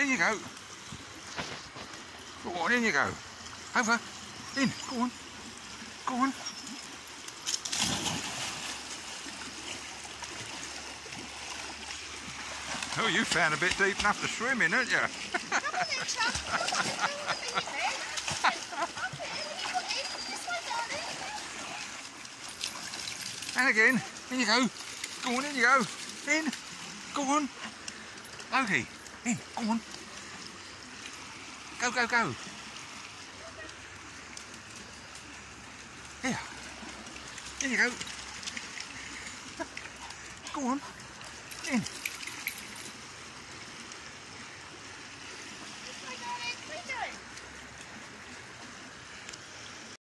In you go. Go on, in you go. Over. In. Go on. Go on. Oh, you found a bit deep enough to swim in, haven't you? Come on then, Chum. And again. In you go. Go on, in you go. In. Go on. Loki. In. Go on. Go, go, go. Here. In you go. Go on. In.